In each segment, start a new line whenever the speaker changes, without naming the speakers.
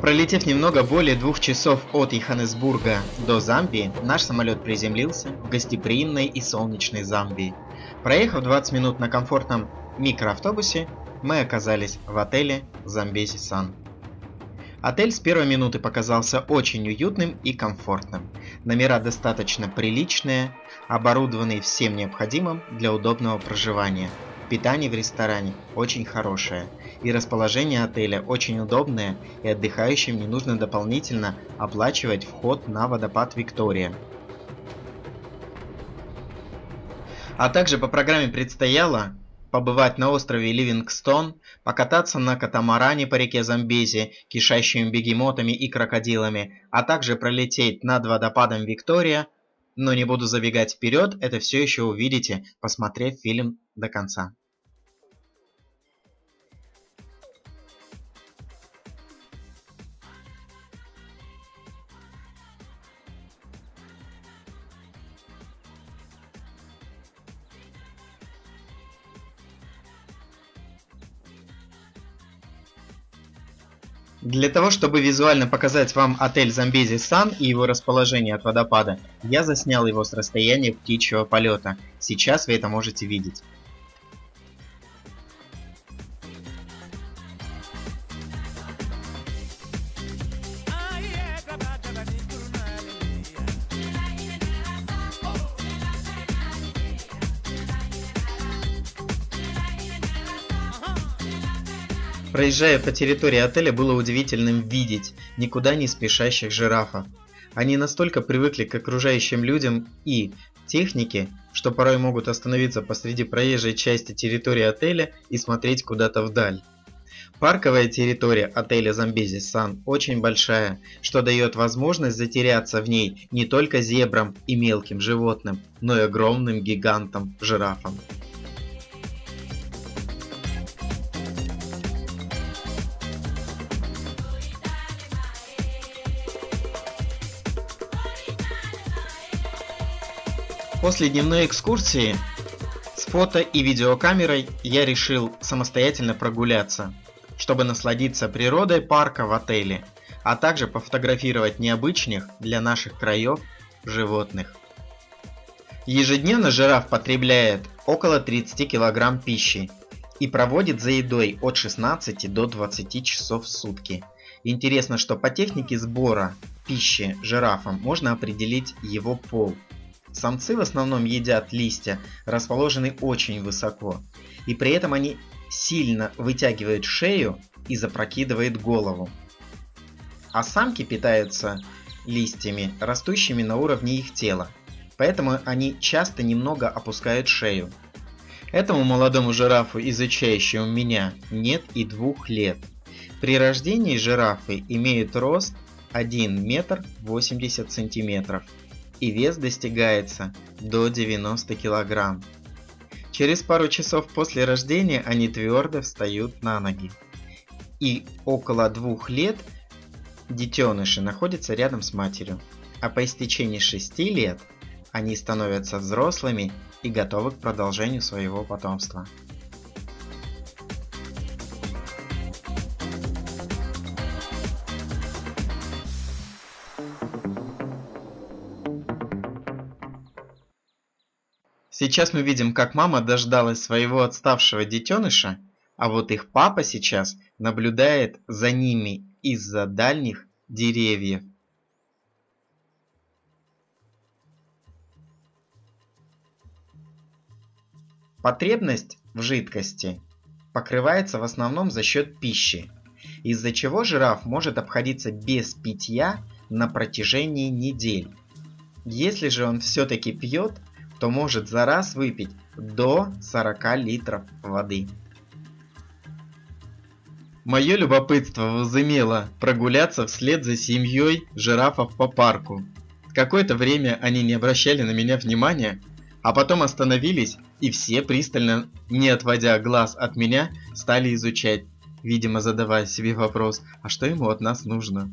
Пролетев немного более 2 часов от Йоханнесбурга до Замбии, наш самолет приземлился в гостеприимной и солнечной Замбии. Проехав 20 минут на комфортном микроавтобусе, мы оказались в отеле Замбези Сан. Отель с первой минуты показался очень уютным и комфортным. Номера достаточно приличные, оборудованные всем необходимым для удобного проживания. Питание в ресторане очень хорошее, и расположение отеля очень удобное, и отдыхающим не нужно дополнительно оплачивать вход на водопад Виктория. А также по программе предстояло побывать на острове Ливингстон, покататься на катамаране по реке Замбези, кишащими бегемотами и крокодилами, а также пролететь над водопадом Виктория. Но не буду забегать вперед, это все еще увидите, посмотрев фильм до конца. Для того, чтобы визуально показать вам отель Замбези Сан и его расположение от водопада, я заснял его с расстояния птичьего полета. Сейчас вы это можете видеть. Проезжая по территории отеля, было удивительным видеть никуда не спешащих жирафов. Они настолько привыкли к окружающим людям и технике, что порой могут остановиться посреди проезжей части территории отеля и смотреть куда-то вдаль. Парковая территория отеля Замбези Сан очень большая, что дает возможность затеряться в ней не только зебрам и мелким животным, но и огромным гигантам-жирафам. После дневной экскурсии с фото и видеокамерой я решил самостоятельно прогуляться, чтобы насладиться природой парка в отеле, а также пофотографировать необычных для наших краев животных. Ежедневно жираф потребляет около 30 кг пищи и проводит за едой от 16 до 20 часов в сутки. Интересно, что по технике сбора пищи жирафом можно определить его пол. Самцы в основном едят листья, расположенные очень высоко, и при этом они сильно вытягивают шею и запрокидывают голову. А самки питаются листьями, растущими на уровне их тела, поэтому они часто немного опускают шею. Этому молодому жирафу, изучающему меня, нет и 2 лет. При рождении жирафы имеют рост 1 метр 80 сантиметров. И вес достигается до 90 кг. Через пару часов после рождения они твердо встают на ноги. И около 2 лет детеныши находятся рядом с матерью, а по истечении 6 лет они становятся взрослыми и готовы к продолжению своего потомства. Сейчас мы видим, как мама дождалась своего отставшего детеныша, а вот их папа сейчас наблюдает за ними из-за дальних деревьев. Потребность в жидкости покрывается в основном за счет пищи, из-за чего жираф может обходиться без питья на протяжении недель. Если же он все-таки пьет, то может за раз выпить до 40 литров воды. Мое любопытство возымело прогуляться вслед за семьей жирафов по парку. Какое-то время они не обращали на меня внимания, а потом остановились и все, пристально не отводя глаз от меня, стали изучать, видимо задавая себе вопрос, а что ему от нас нужно?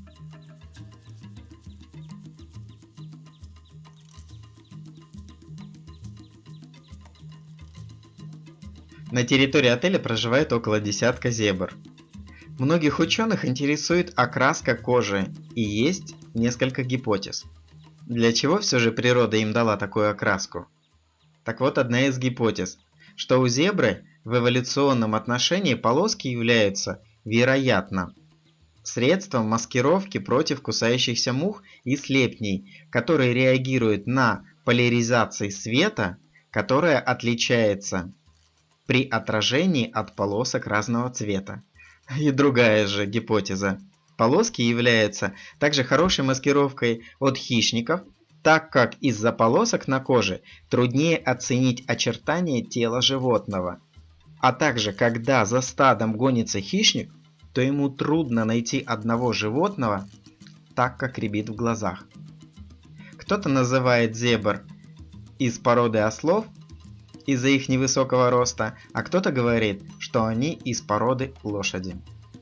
На территории отеля проживает около десятка зебр. Многих ученых интересует окраска кожи, и есть несколько гипотез. Для чего все же природа им дала такую окраску? Так вот, одна из гипотез, что у зебры в эволюционном отношении полоски являются, вероятно, средством маскировки против кусающихся мух и слепней, которые реагируют на поляризации света, которая отличается при отражении от полосок разного цвета. И другая же гипотеза. Полоски являются также хорошей маскировкой от хищников, так как из-за полосок на коже труднее оценить очертания тела животного. А также, когда за стадом гонится хищник, то ему трудно найти одного животного, так как рябит в глазах. Кто-то называет зебр из породы ослов из-за их невысокого роста, а кто-то говорит, что они из породы лошади.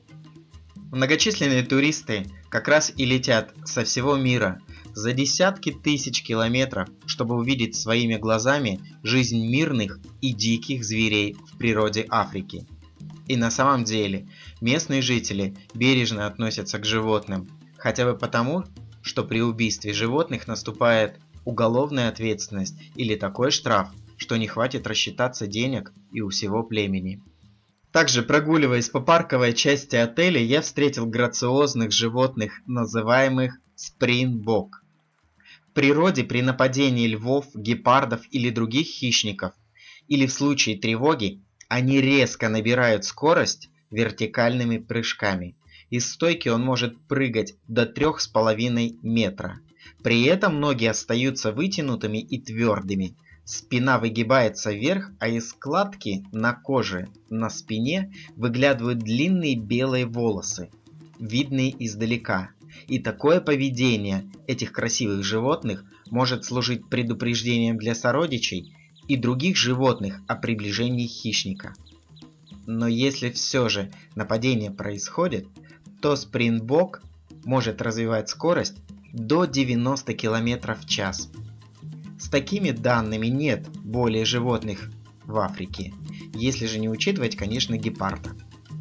Многочисленные туристы как раз и летят со всего мира за десятки тысяч километров, чтобы увидеть своими глазами жизнь мирных и диких зверей в природе Африки. И на самом деле местные жители бережно относятся к животным, хотя бы потому, что при убийстве животных наступает уголовная ответственность или такой штраф, что не хватит рассчитаться денег и у всего племени. Также, прогуливаясь по парковой части отеля, я встретил грациозных животных, называемых спрингбок. В природе при нападении львов, гепардов или других хищников, или в случае тревоги, они резко набирают скорость вертикальными прыжками. Из стойки он может прыгать до 3,5 метра. При этом ноги остаются вытянутыми и твердыми. Спина выгибается вверх, а из складки на коже на спине выглядывают длинные белые волосы, видные издалека. И такое поведение этих красивых животных может служить предупреждением для сородичей и других животных о приближении хищника. Но если все же нападение происходит, то спрингбок может развивать скорость до 90 км в час. С такими данными нет более животных в Африке, если же не учитывать, конечно, гепарда.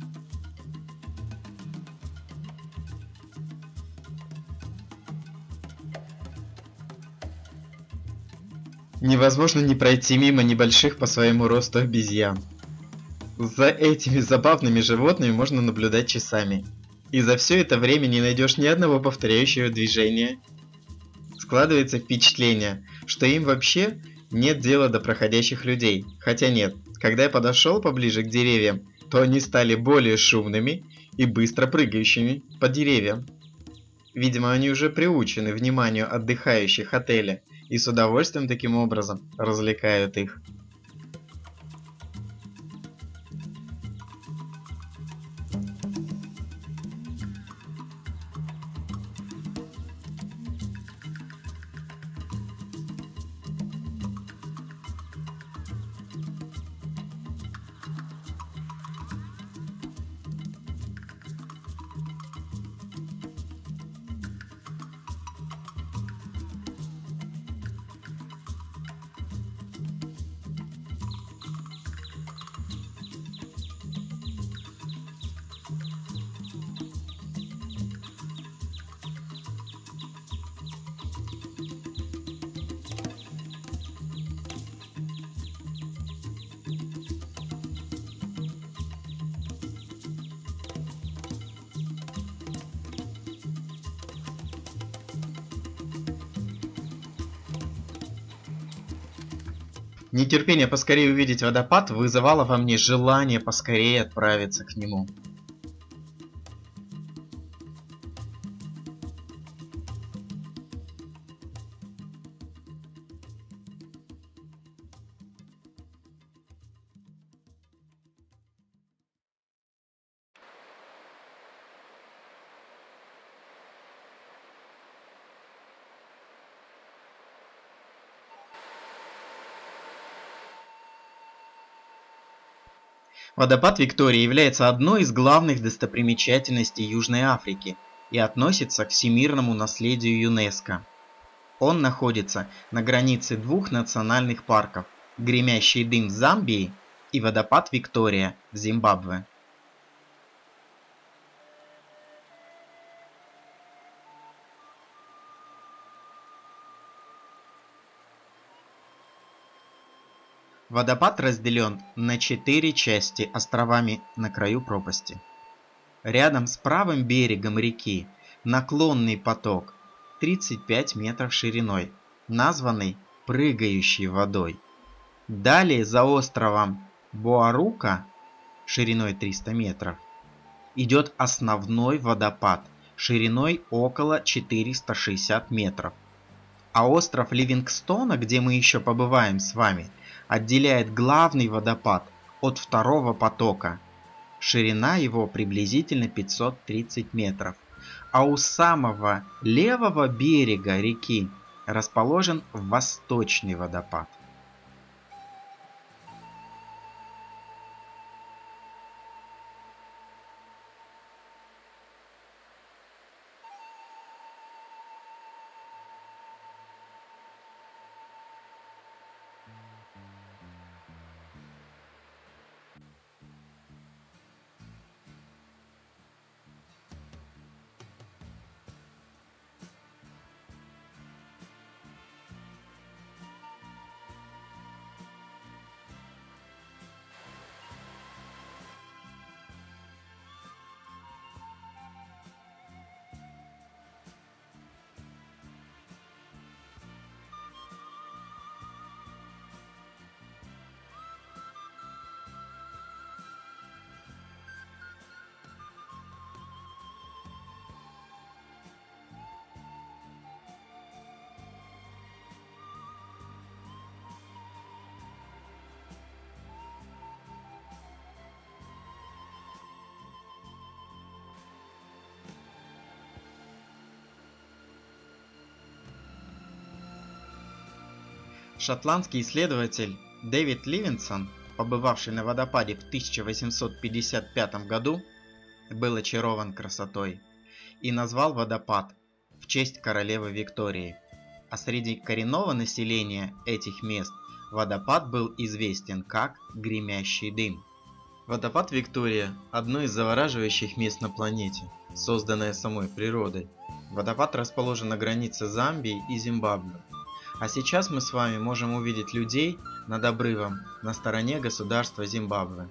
Невозможно не пройти мимо небольших по своему росту обезьян. За этими забавными животными можно наблюдать часами. И за все это время не найдешь ни одного повторяющего движения. Складывается впечатление, что им вообще нет дела до проходящих людей. Хотя нет, когда я подошел поближе к деревьям, то они стали более шумными и быстро прыгающими по деревьям. Видимо, они уже приучены к вниманию отдыхающих отеля и с удовольствием таким образом развлекают их. Нетерпение поскорее увидеть водопад вызывало во мне желание поскорее отправиться к нему. Водопад Виктория является одной из главных достопримечательностей Южной Африки и относится к всемирному наследию ЮНЕСКО. Он находится на границе двух национальных парков – Гремящий дым в Замбии и водопад Виктория в Зимбабве. Водопад разделен на 4 части островами на краю пропасти. Рядом с правым берегом реки наклонный поток 35 метров шириной, названный прыгающей водой. Далее за островом Боарука шириной 300 метров идет основной водопад шириной около 460 метров. А остров Ливингстона, где мы еще побываем с вами, отделяет главный водопад от второго потока. Ширина его приблизительно 530 метров. А у самого левого берега реки расположен восточный водопад. Шотландский исследователь Дэвид Ливинсон, побывавший на водопаде в 1855 году, был очарован красотой и назвал водопад в честь королевы Виктории. А среди коренного населения этих мест водопад был известен как Гремящий дым. Водопад Виктория – одно из завораживающих мест на планете, созданное самой природой. Водопад расположен на границе Замбии и Зимбабве. А сейчас мы с вами можем увидеть людей над обрывом на стороне государства Зимбабве.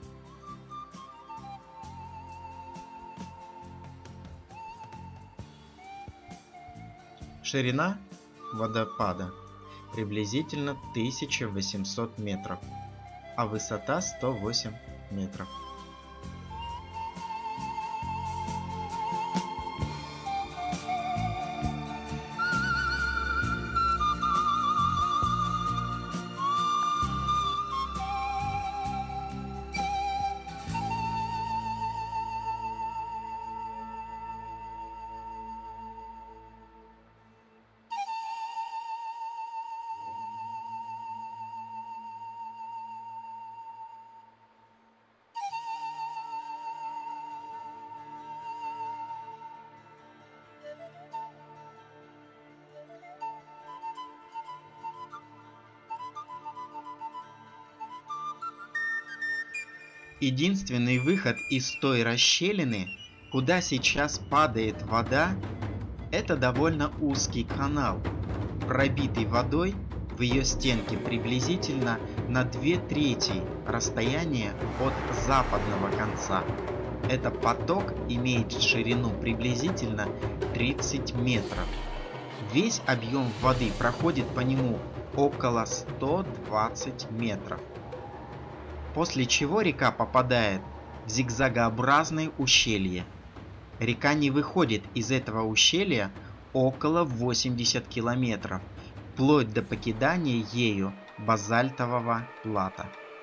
Ширина водопада приблизительно 1800 метров, а высота 108 метров. Единственный выход из той расщелины, куда сейчас падает вода, это довольно узкий канал, пробитый водой в ее стенке приблизительно на 2/3 расстояния от западного конца. Этот поток имеет ширину приблизительно 30 метров. Весь объем воды проходит по нему около 120 метров. После чего река попадает в зигзагообразное ущелье. Река не выходит из этого ущелья около 80 километров, вплоть до покидания ею базальтового плато.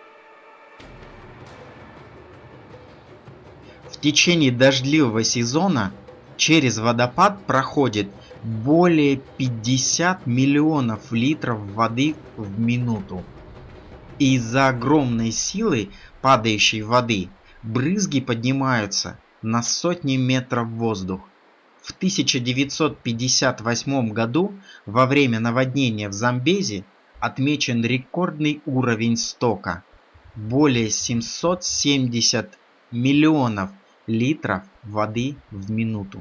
В течение дождливого сезона через водопад проходит более 50 миллионов литров воды в минуту. И из-за огромной силы падающей воды брызги поднимаются на сотни метров в воздух. В 1958 году во время наводнения в Замбези отмечен рекордный уровень стока – более 770 миллионов литров воды в минуту.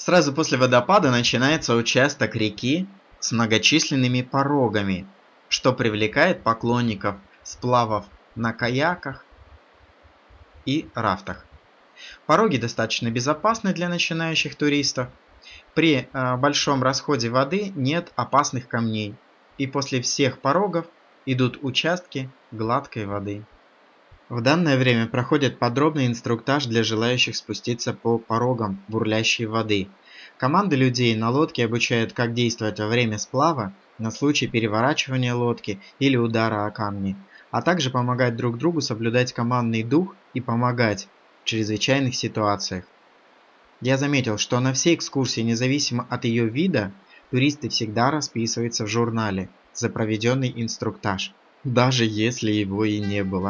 Сразу после водопада начинается участок реки с многочисленными порогами, что привлекает поклонников сплавов на каяках и рафтах. Пороги достаточно безопасны для начинающих туристов. При большом расходе воды нет опасных камней, и после всех порогов идут участки гладкой воды. В данное время проходит подробный инструктаж для желающих спуститься по порогам бурлящей воды. Команды людей на лодке обучают, как действовать во время сплава на случай переворачивания лодки или удара о камни, а также помогать друг другу соблюдать командный дух и помогать в чрезвычайных ситуациях. Я заметил, что на всей экскурсии, независимо от ее вида, туристы всегда расписываются в журнале за проведенный инструктаж, даже если его и не было.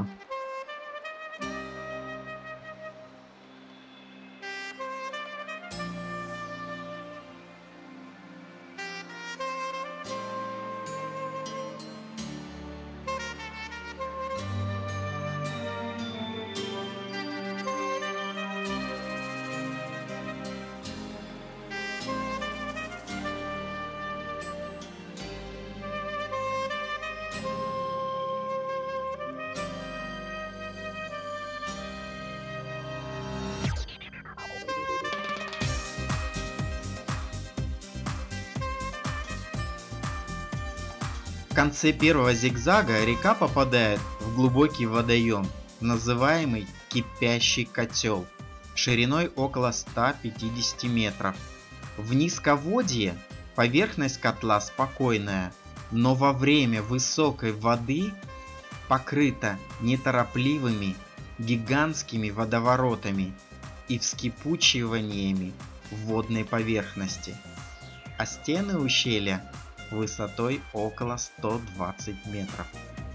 В конце первого зигзага река попадает в глубокий водоем, называемый Кипящий котел, шириной около 150 метров. В низководье поверхность котла спокойная, но во время высокой воды покрыта неторопливыми гигантскими водоворотами и вскипучиваниями водной поверхности, а стены ущелья высотой около 120 метров.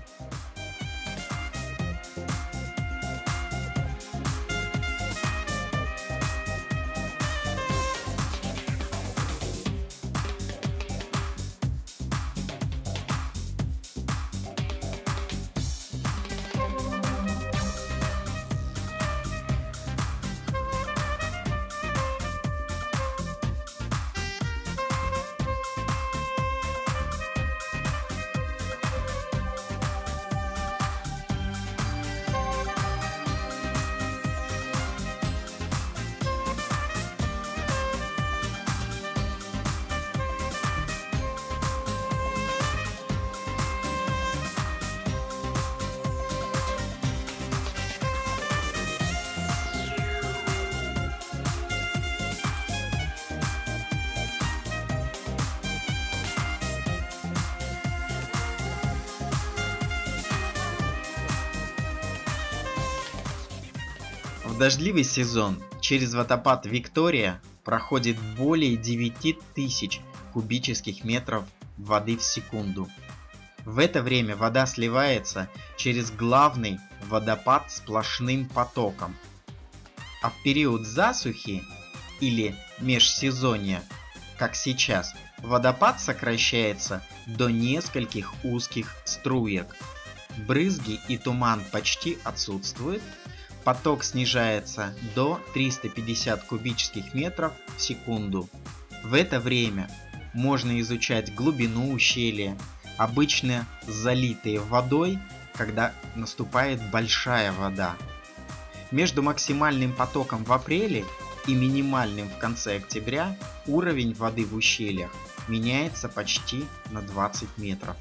В дождливый сезон через водопад Виктория проходит более 9000 кубических метров воды в секунду. В это время вода сливается через главный водопад сплошным потоком. А в период засухи или межсезонья, как сейчас, водопад сокращается до нескольких узких струек. Брызги и туман почти отсутствуют. Поток снижается до 350 кубических метров в секунду. В это время можно изучать глубину ущелья, обычно залитые водой, когда наступает большая вода. Между максимальным потоком в апреле и минимальным в конце октября уровень воды в ущельях меняется почти на 20 метров.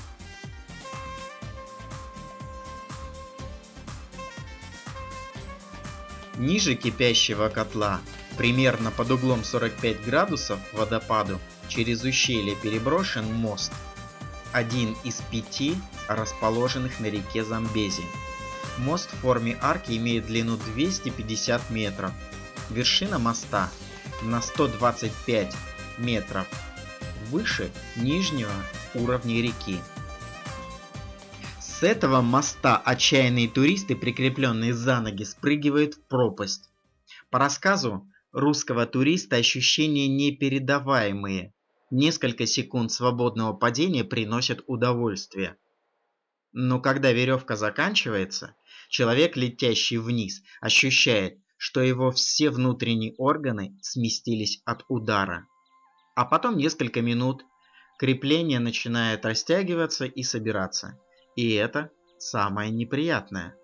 Ниже кипящего котла, примерно под углом 45 градусов к водопаду, через ущелье переброшен мост, один из 5 расположенных на реке Замбези. Мост в форме арки имеет длину 250 метров. Вершина моста на 125 метров выше нижнего уровня реки. С этого моста отчаянные туристы, прикрепленные за ноги, спрыгивают в пропасть. По рассказу русского туриста ощущения непередаваемые. Несколько секунд свободного падения приносят удовольствие. Но когда веревка заканчивается, человек, летящий вниз, ощущает, что его все внутренние органы сместились от удара. А потом несколько минут крепление начинает растягиваться и собираться. И это самое неприятное.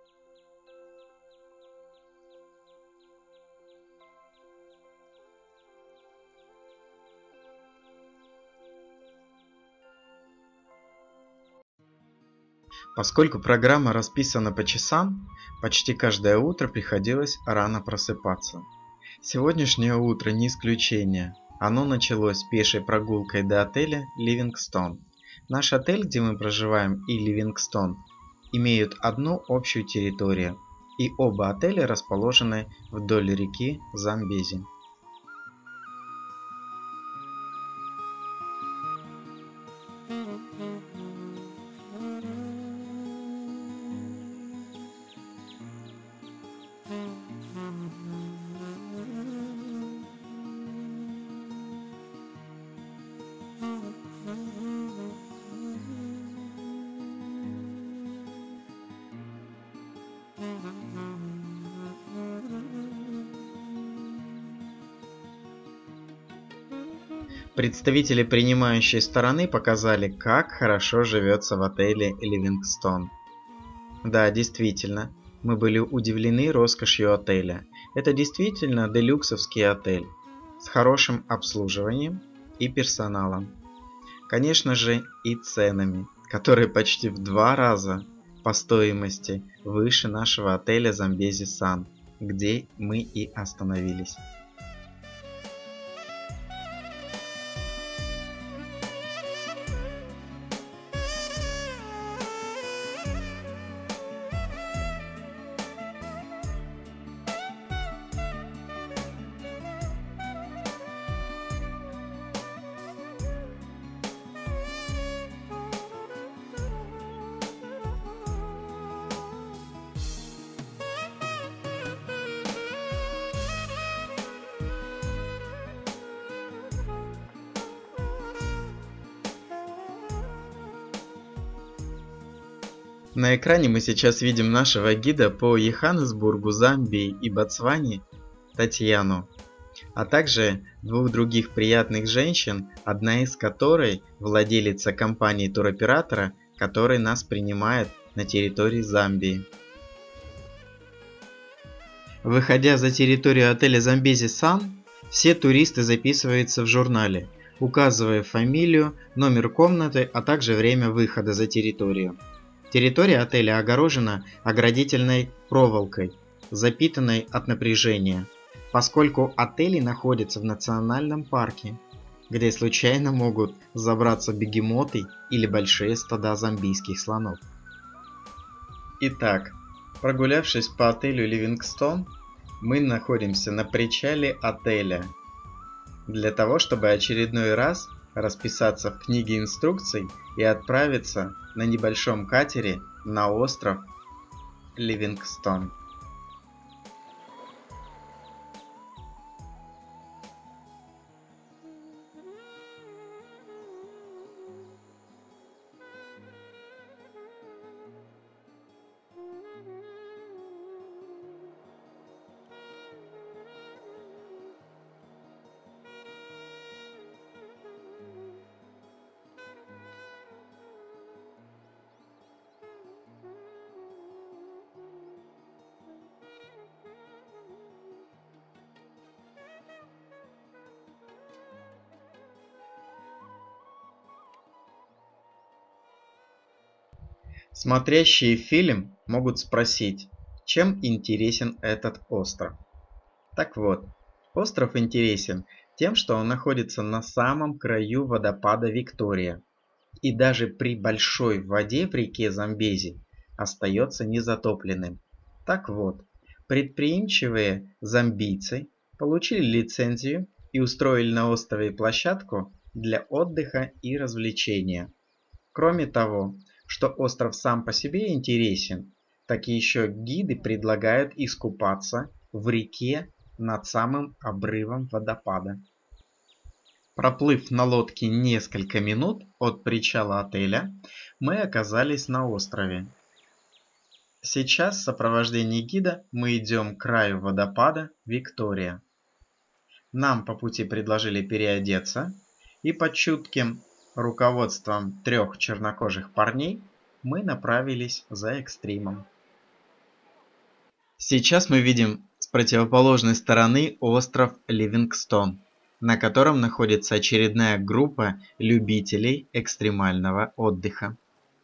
Поскольку программа расписана по часам, почти каждое утро приходилось рано просыпаться. Сегодняшнее утро не исключение. Оно началось пешей прогулкой до отеля Ливингстон. Наш отель, где мы проживаем, и Ливингстон имеют одну общую территорию, и оба отеля расположены вдоль реки Замбези. Представители принимающей стороны показали, как хорошо живется в отеле Ливингстон. Да, действительно, мы были удивлены роскошью отеля. Это действительно делюксовский отель с хорошим обслуживанием и персоналом. Конечно же, и ценами, которые почти в 2 раза по стоимости выше нашего отеля Замбези Сан, где мы и остановились. На экране мы сейчас видим нашего гида по Йоханнесбургу, Замбии и Ботсване Татьяну, а также 2 других приятных женщин, одна из которой владелица компании туроператора, который нас принимает на территории Замбии. Выходя за территорию отеля Замбези Сан, все туристы записываются в журнале, указывая фамилию, номер комнаты, а также время выхода за территорию. Территория отеля огорожена оградительной проволокой, запитанной от напряжения, поскольку отели находятся в национальном парке, где случайно могут забраться бегемоты или большие стада замбийских слонов. Итак, прогулявшись по отелю Ливингстон, мы находимся на причале отеля для того, чтобы очередной раз расписаться в книге инструкций и отправиться на небольшом катере на остров Ливингстон. Смотрящие фильм могут спросить, чем интересен этот остров. Так вот, остров интересен тем, что он находится на самом краю водопада Виктория, и даже при большой воде в реке Замбези остается незатопленным. Так вот, предприимчивые замбийцы получили лицензию и устроили на острове площадку для отдыха и развлечения. Кроме того, что остров сам по себе интересен, так и еще гиды предлагают искупаться в реке над самым обрывом водопада. Проплыв на лодке несколько минут от причала отеля, мы оказались на острове. Сейчас в сопровождении гида мы идем к краю водопада Виктория. Нам по пути предложили переодеться, и под чутким руководством 3 чернокожих парней мы направились за экстримом. Сейчас мы видим с противоположной стороны остров Ливингстон, на котором находится очередная группа любителей экстремального отдыха.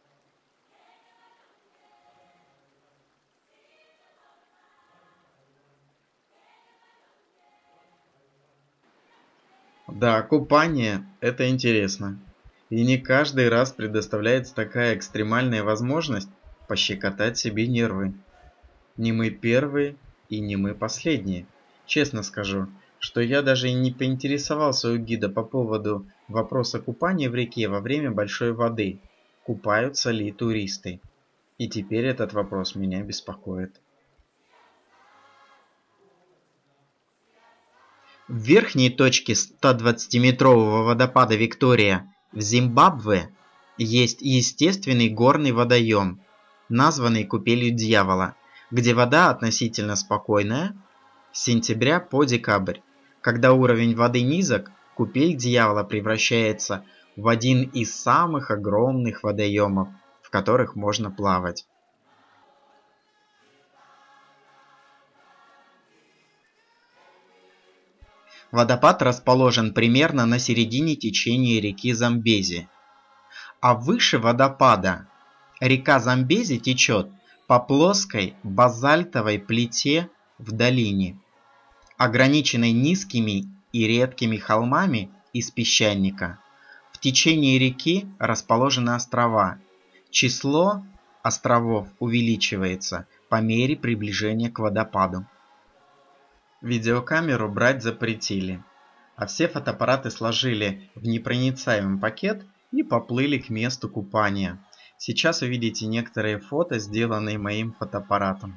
Да, купание – это интересно. И не каждый раз предоставляется такая экстремальная возможность пощекотать себе нервы. Не мы первые и не мы последние. Честно скажу, что я даже и не поинтересовался у гида по поводу вопроса купания в реке во время большой воды. Купаются ли туристы? И теперь этот вопрос меня беспокоит. В верхней точке 120-метрового водопада Виктория в Зимбабве есть естественный горный водоем, названный Купелью Дьявола, где вода относительно спокойная с сентября по декабрь. Когда уровень воды низок, Купель Дьявола превращается в один из самых огромных водоемов, в которых можно плавать. Водопад расположен примерно на середине течения реки Замбези. А выше водопада река Замбези течет по плоской базальтовой плите в долине, ограниченной низкими и редкими холмами из песчаника. В течении реки расположены острова. Число островов увеличивается по мере приближения к водопаду. Видеокамеру брать запретили, а все фотоаппараты сложили в непроницаемый пакет и поплыли к месту купания. Сейчас увидите некоторые фото, сделанные моим фотоаппаратом.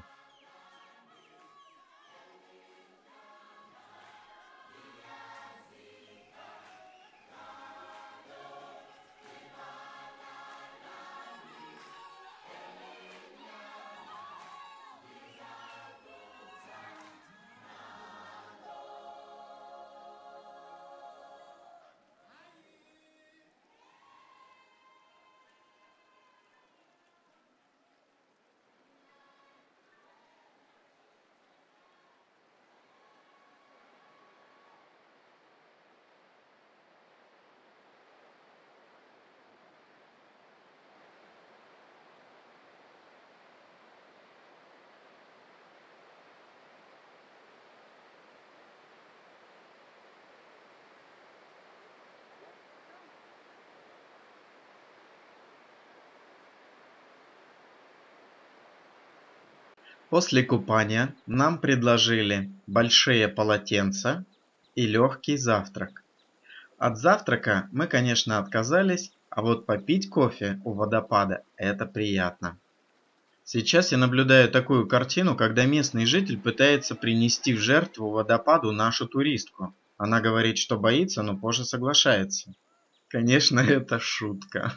После купания нам предложили большие полотенца и легкий завтрак. От завтрака мы, конечно, отказались, а вот попить кофе у водопада – это приятно. Сейчас я наблюдаю такую картину, когда местный житель пытается принести в жертву водопаду нашу туристку. Она говорит, что боится, но позже соглашается. Конечно, это шутка.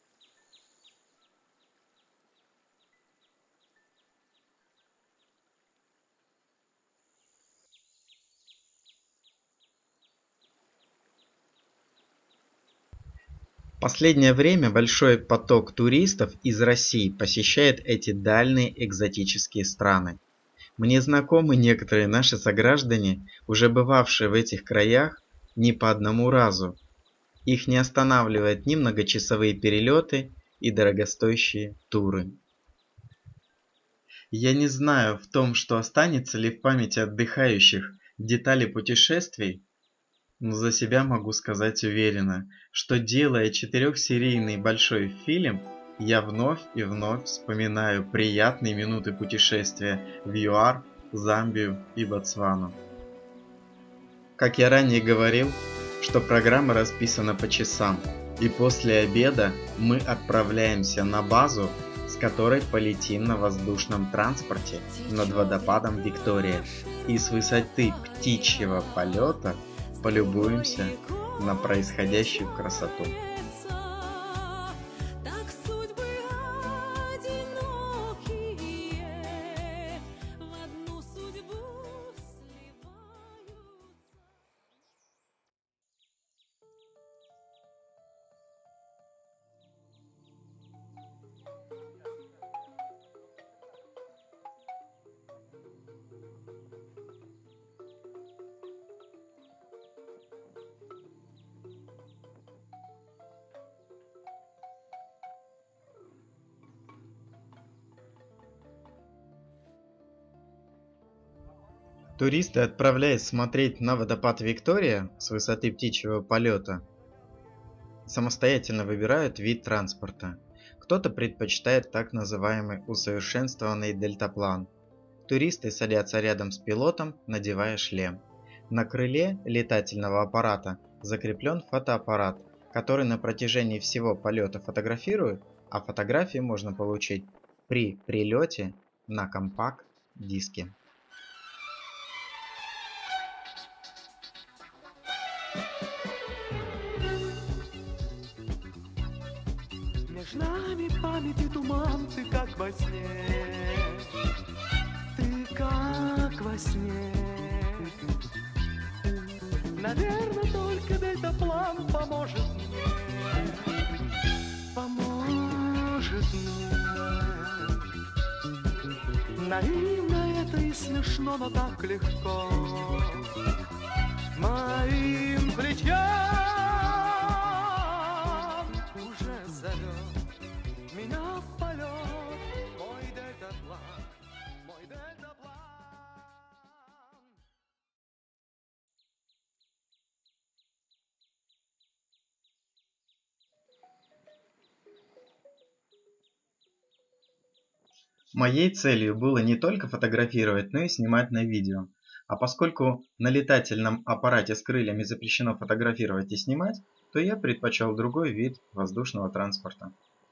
В последнее время большой поток туристов из России посещает эти дальние экзотические страны. Мне знакомы некоторые наши сограждане, уже бывавшие в этих краях не по одному разу. Их не останавливают ни многочасовые перелеты и дорогостоящие туры. Я не знаю в том, что останется ли в памяти отдыхающих детали путешествий, но за себя могу сказать уверенно, что делая 4-серийный большой фильм, я вновь и вновь вспоминаю приятные минуты путешествия в ЮАР, Замбию и Ботсвану. Как я ранее говорил, что программа расписана по часам, и после обеда мы отправляемся на базу, с которой полетим на воздушном транспорте над водопадом Виктория, и с высоты птичьего полета полюбуемся на происходящую красоту. Туристы, отправляясь смотреть на водопад Виктория с высоты птичьего полета, самостоятельно выбирают вид транспорта. Кто-то предпочитает так называемый усовершенствованный дельтаплан. Туристы садятся рядом с пилотом, надевая шлем. На крыле летательного аппарата закреплен фотоаппарат, который на протяжении всего полета фотографирует, а фотографии можно получить при прилете на компакт-диске.
Между нами памяти туман, ты как во сне, ты как во сне. Наверное, только дельтаплан поможет мне, поможет мне. Наивно это и смешно, но так легко моим плечам уже зовет меня в полет мой дельтаплан, мой дельтаплан.
Моей целью было не только фотографировать, но и снимать на видео. А поскольку на летательном аппарате с крыльями запрещено фотографировать и снимать, то я предпочел другой вид воздушного транспорта.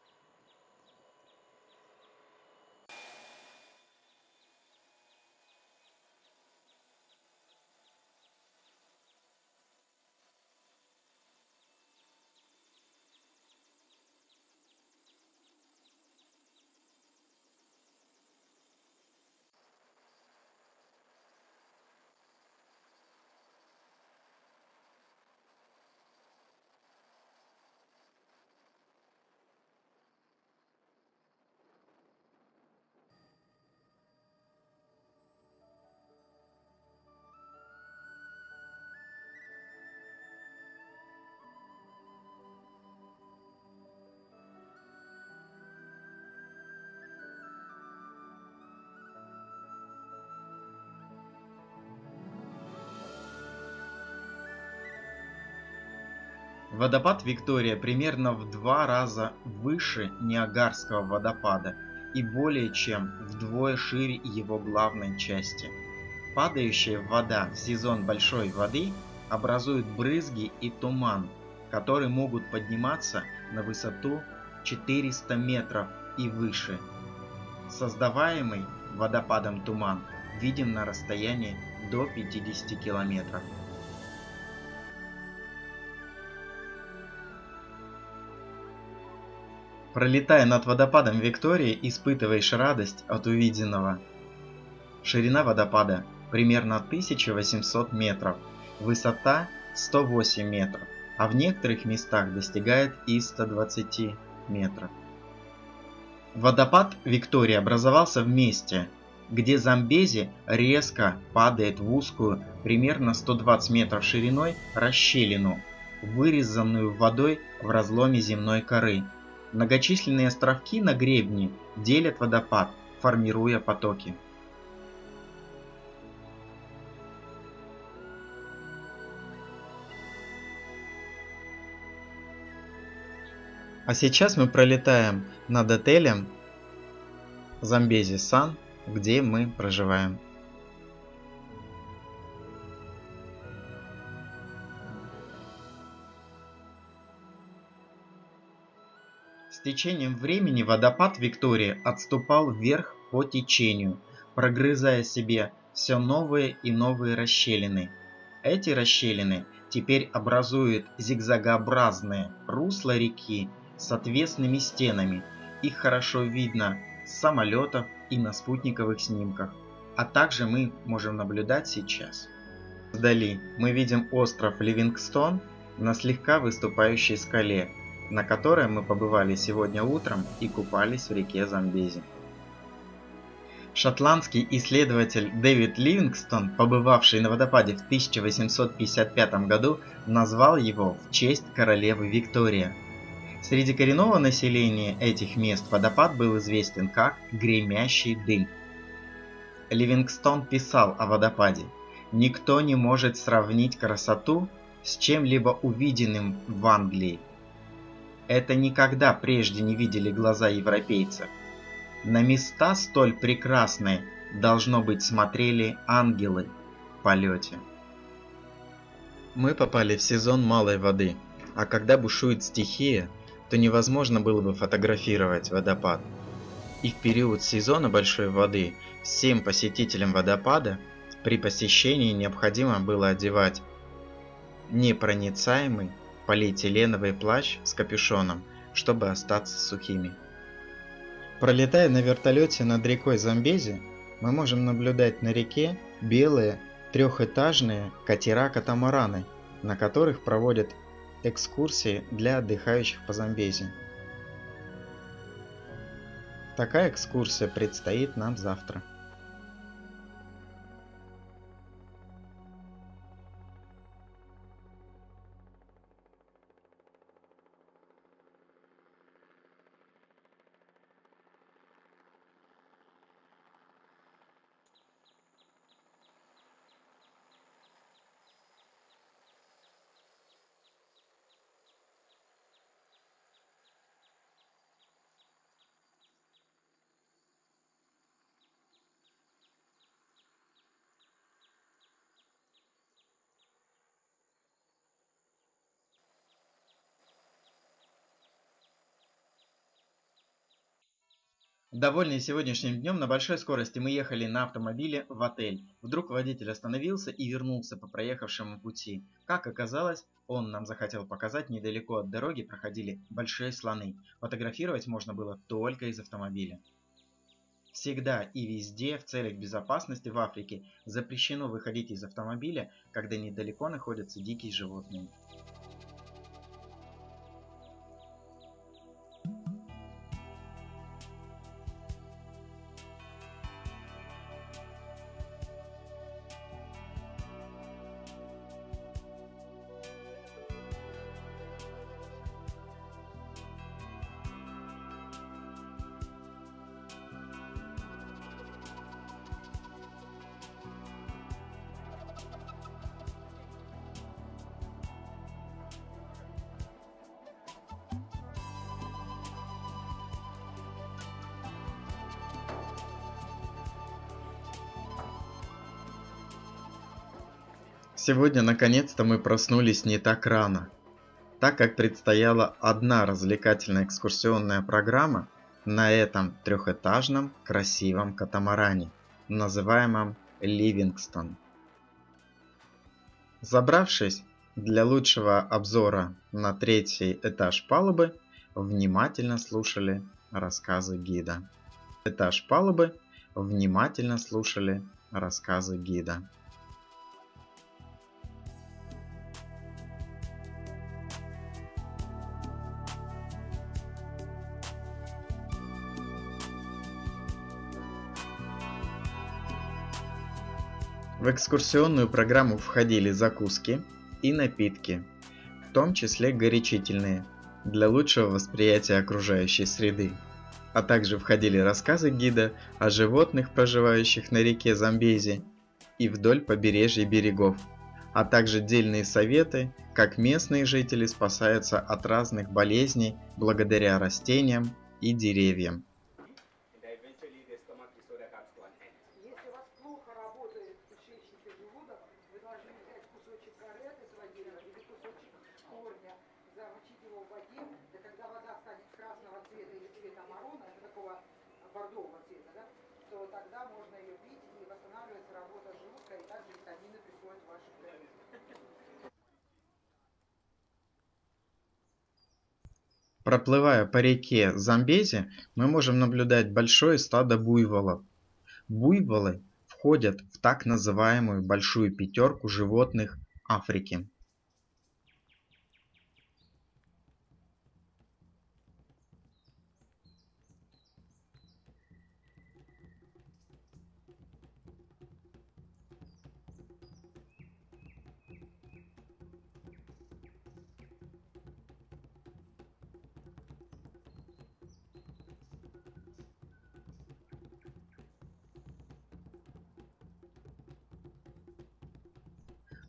Водопад Виктория примерно в 2 раза выше Ниагарского водопада и более чем вдвое шире его главной части. Падающая вода в сезон большой воды образует брызги и туман, которые могут подниматься на высоту 400 метров и выше. Создаваемый водопадом туман виден на расстоянии до 50 километров. Пролетая над водопадом Виктория, испытываешь радость от увиденного. Ширина водопада примерно 1800 метров, высота 108 метров, а в некоторых местах достигает и 120 метров. Водопад Виктория образовался в месте, где Замбези резко падает в узкую, примерно 120 метров шириной, расщелину, вырезанную водой в разломе земной коры. Многочисленные островки на гребне делят водопад, формируя потоки. А сейчас мы пролетаем над отелем Замбези Сан, где мы проживаем. С течением времени водопад Виктория отступал вверх по течению, прогрызая себе все новые и новые расщелины. Эти расщелины теперь образуют зигзагообразные русла реки с отвесными стенами. Их хорошо видно с самолетов и на спутниковых снимках, а также мы можем наблюдать сейчас. Вдали мы видим остров Ливингстон на слегка выступающей скале, на которой мы побывали сегодня утром и купались в реке Замбези. Шотландский исследователь Дэвид Ливингстон, побывавший на водопаде в 1855 году, назвал его в честь королевы Виктория. Среди коренного населения этих мест водопад был известен как «Гремящий дым». Ливингстон писал о водопаде: «Никто не может сравнить красоту с чем-либо увиденным в Англии. Это никогда прежде не видели глаза европейцев. На места столь прекрасные, должно быть, смотрели ангелы в полете». Мы попали в сезон малой воды, а когда бушует стихия, то невозможно было бы фотографировать водопад. И в период сезона большой воды всем посетителям водопада при посещении необходимо было одевать непроницаемый полиэтиленовый плащ с капюшоном, чтобы остаться сухими. Пролетая на вертолете над рекой Замбези, мы можем наблюдать на реке белые трехэтажные катера-катамараны, на которых проводят экскурсии для отдыхающих по Замбези. Такая экскурсия предстоит нам завтра. Довольные сегодняшним днем, на большой скорости мы ехали на автомобиле в отель. Вдруг водитель остановился и вернулся по проехавшему пути. Как оказалось, он нам захотел показать, недалеко от дороги проходили большие слоны. Фотографировать можно было только из автомобиля. Всегда и везде в целях безопасности в Африке запрещено выходить из автомобиля, когда недалеко находятся дикие животные. Сегодня наконец-то мы проснулись не так рано, так как предстояла одна развлекательная экскурсионная программа на этом трехэтажном красивом катамаране, называемом Ливингстон. Забравшись для лучшего обзора на третий этаж палубы, внимательно слушали рассказы гида. В экскурсионную программу входили закуски и напитки, в том числе горячительные, для лучшего восприятия окружающей среды. А также входили рассказы гида о животных, проживающих на реке Замбези и вдоль побережья берегов, а также дельные советы, как местные жители спасаются от разных болезней благодаря растениям и деревьям.
Если у вас плохо работает кишечник и желудок, вы должны взять кусочек каре сводила или кусочек корня, замочить его в воде, и когда вода станет красного цвета или цвета марона, это такого бордового цвета, да, то тогда можно ее пить и восстанавливается работа желудка, и также витамины приходят в вашу кровь.
Проплывая по реке Замбези, мы можем наблюдать большое стадо буйволов. Буйволы входят в так называемую большую пятерку животных Африки.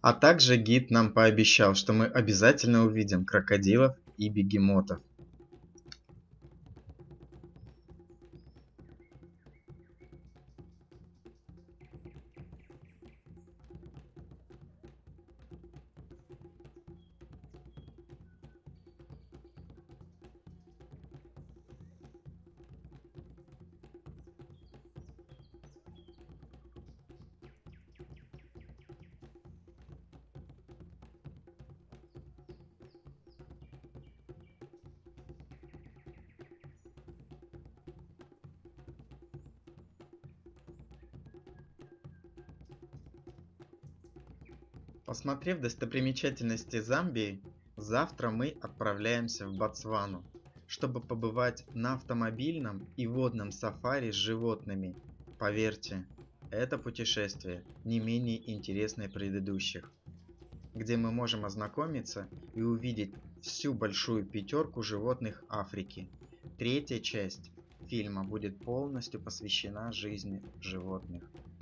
А также гид нам пообещал, что мы обязательно увидим крокодилов и бегемотов. Посмотрев достопримечательности Замбии, завтра мы отправляемся в Ботсвану, чтобы побывать на автомобильном и водном сафари с животными. Поверьте, это путешествие не менее интересное предыдущих, где мы можем ознакомиться и увидеть всю большую пятерку животных Африки. Третья часть фильма будет полностью посвящена жизни животных.